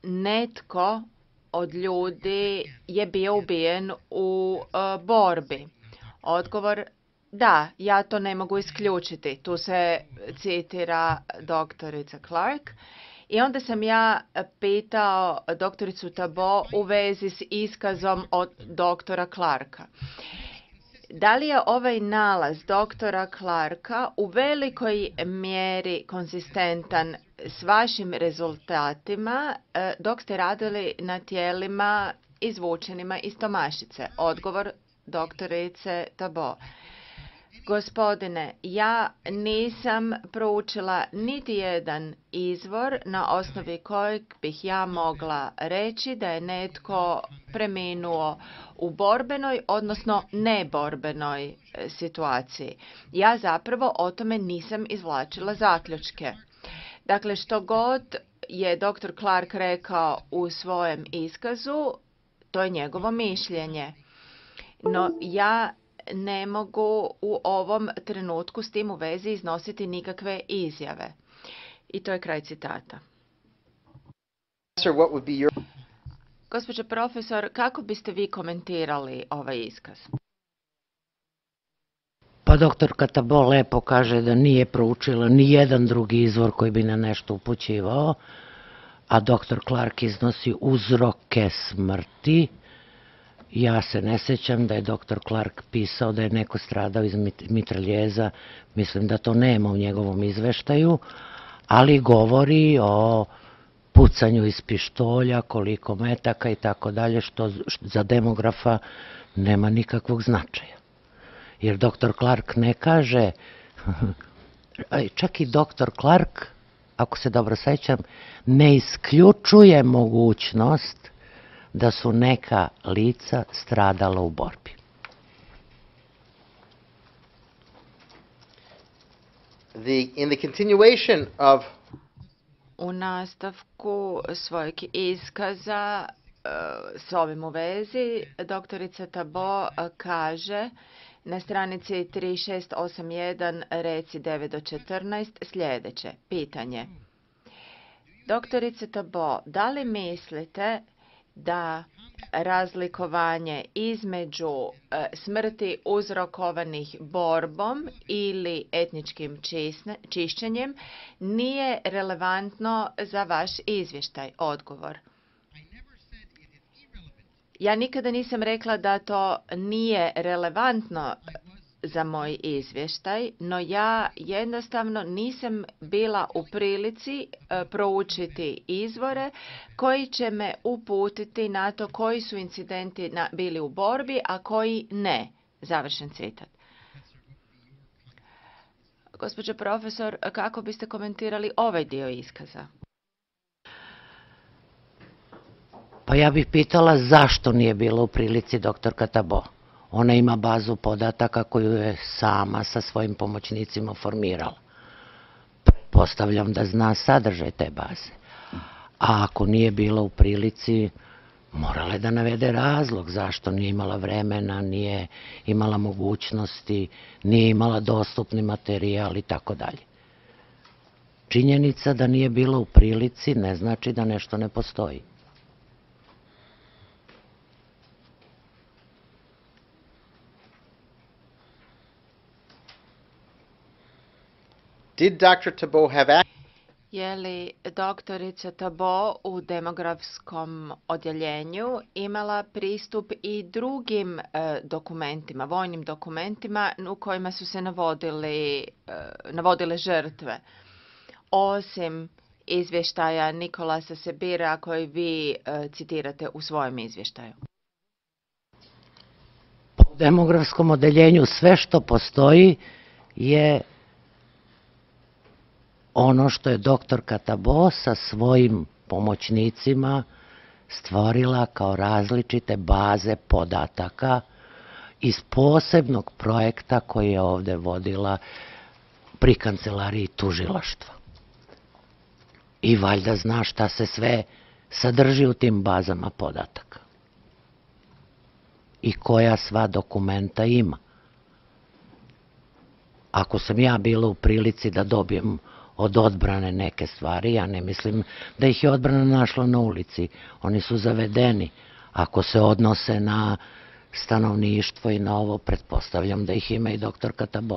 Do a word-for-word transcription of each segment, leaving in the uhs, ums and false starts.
netko od ljudi je bio ubijen u uh, borbi. Odgovor: da, ja to ne mogu isključiti. Tu se citira doktorica Clark. I onda sam ja pitao doktoricu Tabo u vezi s iskazom od doktora Clarka. Da li je ovaj nalaz doktora Clarka u velikoj mjeri konzistentan s vašim rezultatima dok ste radili na tijelima izvučenima iz Tomašice? Odgovor doktorice Tabo: gospodine, ja nisam proučila niti jedan izvor na osnovi kojeg bih ja mogla reći da je netko preminuo u borbenoj, odnosno neborbenoj situaciji. Ja zapravo o tome nisam izvlačila zaključke. Dakle, što god je doktor Clark rekao u svojem iskazu, to je njegovo mišljenje. No, ja ne mogu u ovom trenutku s tim u vezi iznositi nikakve izjave. I to je kraj citata. Gospođo profesor, kako biste vi komentirali ovaj iskaz? Pa doktorka Tabo lepo kaže da nije proučila ni jedan drugi izvor koji bi na nešto upućivao, a doktor Clark iznosi uzroke smrti. Ja se ne sećam da je doktor Clark pisao da je neko stradao iz mitraljeza, mislim da to nema u njegovom izveštaju, ali govori o pucanju iz pištolja, koliko metaka i tako dalje, što za demografa nema nikakvog značaja. Jer doktor Clark ne kaže, čak i doktor Clark, ako se dobro sećam, ne isključuje mogućnost da su neka lica stradala u borbi. The, in the continuation of U nastavku svojeg iskaza uh, s ovim u vezi, doktorica Tabo kaže na stranici tri šest osam jedan reci devet do četrnaest sljedeće pitanje. Doktorice Tabo, da li mislite da razlikovanje između e, smrti uzrokovanih borbom ili etničkim čisne, čišćenjem nije relevantno za vaš izvještaj? Odgovor: ja nikada nisam rekla da to nije relevantno za moj izvještaj, no ja jednostavno nisam bila u prilici e, proučiti izvore koji će me uputiti na to koji su incidenti na, bili u borbi, a koji ne. Završen citat. Gospođo profesor, kako biste komentirali ovaj dio iskaza? Pa ja bih pitala zašto nije bila u prilici doktorka Tabo. Ona ima bazu podataka koju je sama sa svojim pomoćnicima formirala. Pretpostavljam da zna sadržaj te baze. A ako nije bila u prilici, morala je da navede razlog zašto nije imala vremena, nije imala mogućnosti, nije imala dostupni materijal i tako dalje. Činjenica da nije bila u prilici ne znači da nešto ne postoji. Did doctor Tabo have Je li doktorica Tabo u demografskom odjeljenju imala pristup i drugim e, dokumentima, vojnim dokumentima u kojima su se navodili, e, navodile žrtve, osim izvještaja Nikolasa Sebira koji vi e, citirate u svojem izvještaju? U demografskom odjeljenju sve što postoji je ono što je doktorka Tabo sa svojim pomoćnicima stvorila kao različite baze podataka iz posebnog projekta koji je ovde vodila pri kancelariji tužilaštva. I valjda zna šta se sve sadrži u tim bazama podataka. I koja sva dokumenta ima. Ako sam ja bila u prilici da dobijem od odbrane neke stvari. Ja ne mislim da ih je odbrana našla na ulici. Oni su zavedeni. Ako se odnose na stanovništvo i na ovo, pretpostavljam da ih ima i doktor Katabo.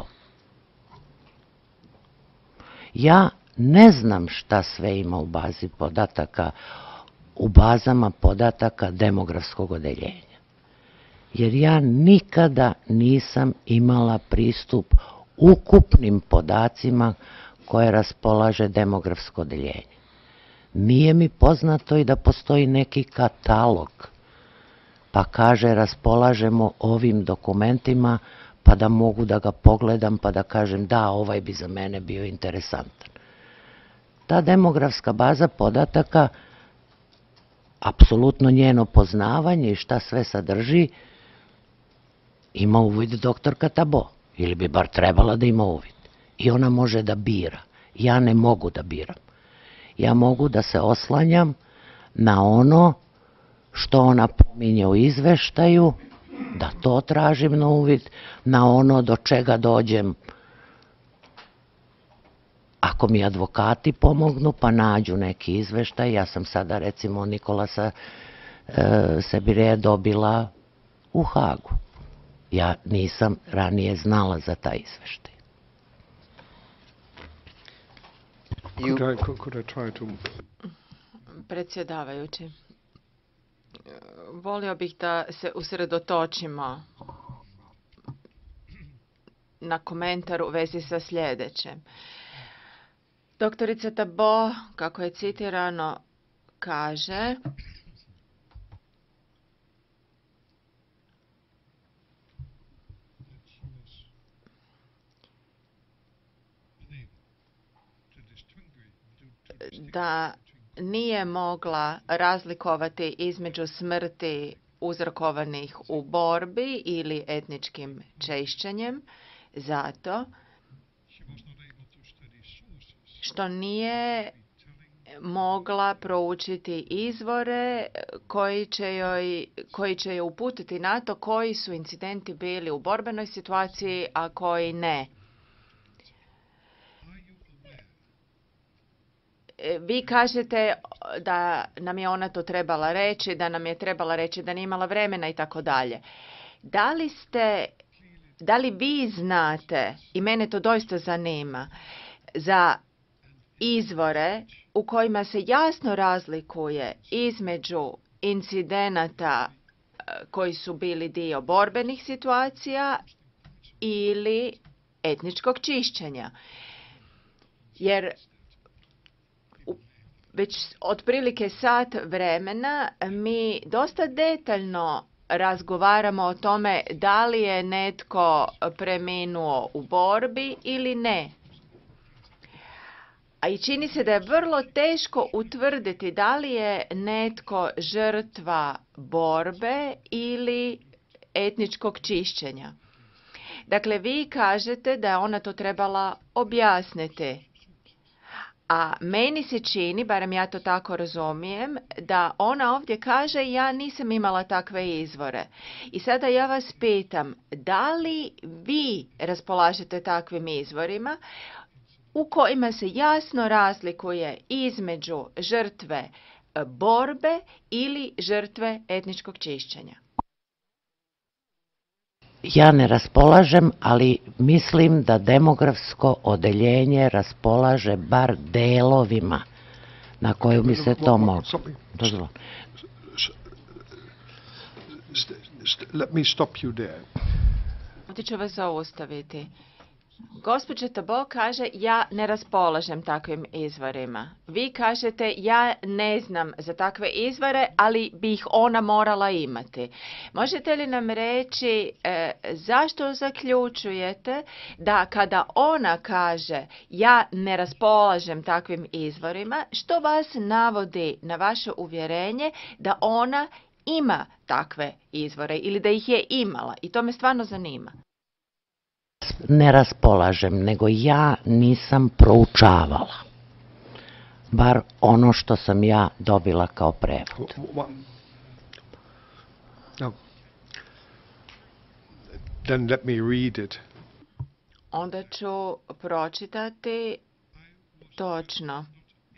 Ja ne znam šta sve ima u bazi podataka, u bazama podataka demografskog odeljenja. Jer ja nikada nisam imala pristup ukupnim podacima koje raspolaže demografsko odeljenje. Nije mi poznato i da postoji neki katalog, pa kaže raspolažemo ovim dokumentima, pa da mogu da ga pogledam, pa da kažem da, ovaj bi za mene bio interesantan. Ta demografska baza podataka, apsolutno njeno poznavanje i šta sve sadrži, ima uvid doktor Katabo, ili bi bar trebala da ima uvid. I ona može da bira. Ja ne mogu da biram. Ja mogu da se oslanjam na ono što ona pominje u izveštaju, da to tražim na uvid, na ono do čega dođem. Ako mi advokati pomognu, pa nađu neki izveštaj, ja sam sada recimo Nikolasa e, Sebireja dobila u Hagu. Ja nisam ranije znala za taj izveštaj. Could I, could, could I try to... Predsjedavajući, volio bih da se usredotočimo na komentar u vezi sa sljedećem. Doktorica Tabo, kako je citirano, kaže da nije mogla razlikovati između smrti uzrokovanih u borbi ili etničkim čišćenjem zato što nije mogla proučiti izvore koji će joj, koji će joj uputiti na to koji su incidenti bili u borbenoj situaciji, a koji ne. Vi kažete da nam je ona to trebala reći, da nam je trebala reći da nije imala vremena i tako dalje. Da li ste, da li vi znate, i mene to doista zanima, za izvore u kojima se jasno razlikuje između incidenata koji su bili dio borbenih situacija ili etničkog čišćenja? Jer već otprilike sat vremena mi dosta detaljno razgovaramo o tome da li je netko preminuo u borbi ili ne. A i čini se da je vrlo teško utvrditi da li je netko žrtva borbe ili etničkog čišćenja. Dakle, vi kažete da je ona to trebala objasniti. A meni se čini, barem ja to tako razumijem, da ona ovdje kaže ja nisam imala takve izvore. I sada ja vas pitam, da li vi raspolažete takvim izvorima u kojima se jasno razlikuje između žrtve borbe ili žrtve etničkog čišćenja? Ja ne raspolažem, ali mislim da demografsko odeljenje raspolaže bar delovima na koju bi se to moglo. Let me stop you there. Ovdje ću vas zaustaviti. Gospođa Tabo kaže ja ne raspolažem takvim izvorima. Vi kažete ja ne znam za takve izvore, ali bi ih ona morala imati. Možete li nam reći e, zašto zaključujete da kada ona kaže ja ne raspolažem takvim izvorima, što vas navodi na vaše uvjerenje da ona ima takve izvore ili da ih je imala? I to me stvarno zanima. Ne raspolažem, nego ja nisam proučavala. Bar ono što sam ja dobila kao prevod. No. Then let me read it. Onda ću pročitati točno.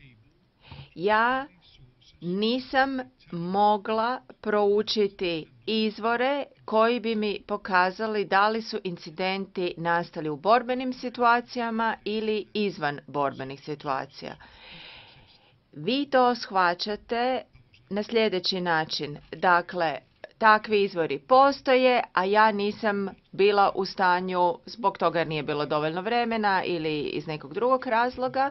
Ja nisam mogla proučiti izvore koji bi mi pokazali da li su incidenti nastali u borbenim situacijama ili izvan borbenih situacija. Vi to shvaćate na sljedeći način. Dakle, takvi izvori postoje, a ja nisam bila u stanju, zbog toga nije bilo dovoljno vremena ili iz nekog drugog razloga,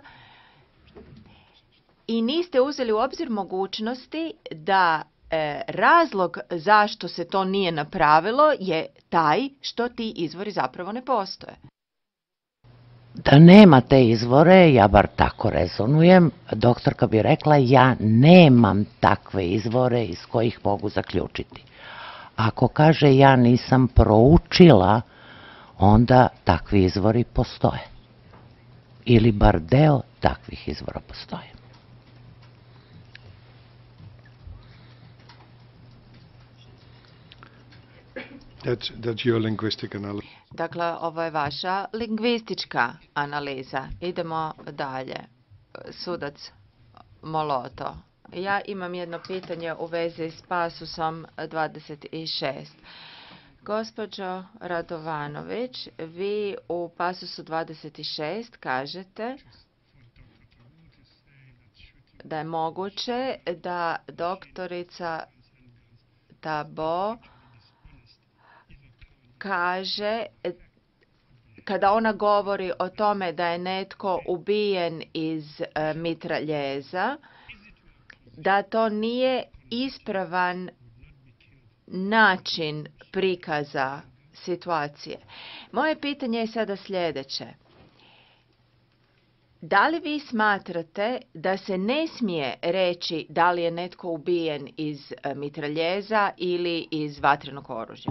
i niste uzeli u obzir mogućnosti da e, razlog zašto se to nije napravilo je taj što ti izvori zapravo ne postoje. Da nema te izvore, ja bar tako rezonujem, doktorka bi rekla ja nemam takve izvore iz kojih mogu zaključiti. Ako kaže ja nisam proučila, onda takvi izvori postoje. Ili bar deo takvih izvora postoje. That's, that's your linguistic analysis. Dakle, ovo je vaša lingvistička analiza. Idemo dalje. Sudac Moloto. Ja imam jedno pitanje u vezi s pasusom dvadeset šest. Gospođo Radovanović, vi u pasusu dvadeset šest kažete da je moguće da doktorica Tabo kaže, kada ona govori o tome da je netko ubijen iz e, mitraljeza, da to nije ispravan način prikaza situacije. Moje pitanje je sada sljedeće. Da li vi smatrate da se ne smije reći da li je netko ubijen iz e, mitraljeza ili iz vatrenog oružja?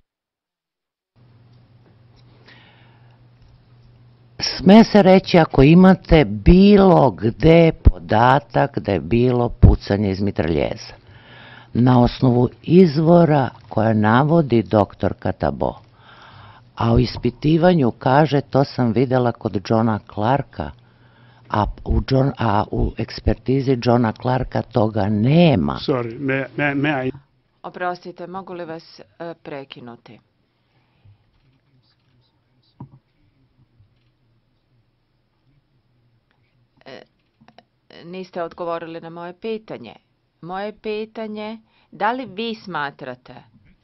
Sme se reći ako imate bilo gde podatak da je bilo pucanje iz mitraljeza. Na osnovu izvora koja navodi doktorka Tabo, a u ispitivanju kaže to sam videla kod Johna Clarka, a u, John, a u ekspertizi Johna Clarka toga nema. Sorry, may, may, may I... Oprostite, mogu li vas uh, prekinuti? Niste odgovorili na moje pitanje. Moje pitanje, da li vi smatrate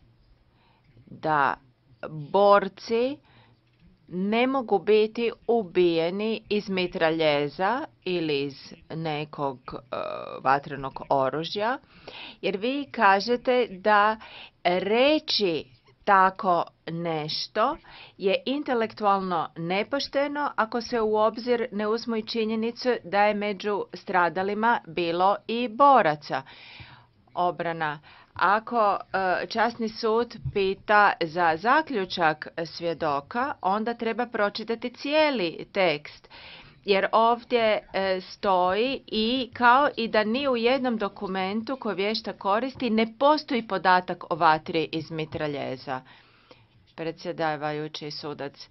da borci ne mogu biti ubijeni iz mitraljeza ili iz nekog uh, vatrenog oružja, jer vi kažete da reći tako nešto je intelektualno nepošteno ako se u obzir ne uzmu i činjenicu da je među stradalima bilo i boraca. Obrana. Ako e, časni sud pita za zaključak svjedoka, onda treba pročitati cijeli tekst. Jer ovdje e, stoji i kao i da ni u jednom dokumentu koji vještak koristi ne postoji podatak o vatri iz mitraljeza. Predsjedavajući sudac.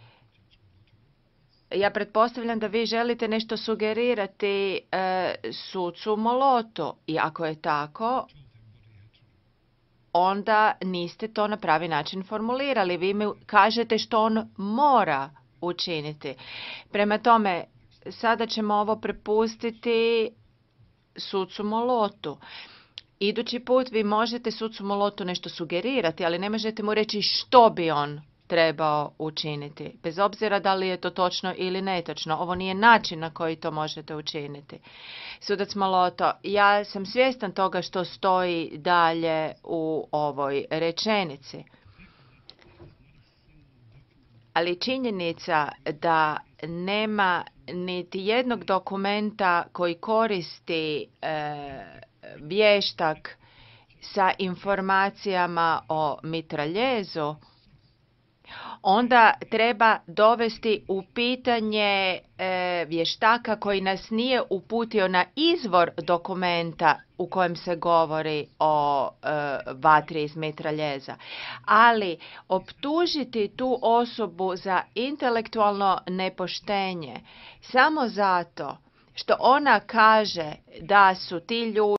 Ja pretpostavljam da vi želite nešto sugerirati e, sucu Molotu. I ako je tako, onda niste to na pravi način formulirali. Vi mi kažete što on mora učiniti. Prema tome, sada ćemo ovo prepustiti sucu Molotu. Idući put vi možete sucu Molotu nešto sugerirati, ali ne možete mu reći što bi on trebao učiniti. Bez obzira da li je to točno ili netočno. Ovo nije način na koji to možete učiniti. Sudac Moloto, ja sam svjestan toga što stoji dalje u ovoj rečenici. Ali činjenica da nema niti jednog dokumenta koji koristi e, vještak sa informacijama o mitraljezu, onda treba dovesti u pitanje e, vještaka koji nas nije uputio na izvor dokumenta u kojem se govori o e, vatri iz mitraljeza. Ali optužiti tu osobu za intelektualno nepoštenje samo zato što ona kaže da su ti ljudi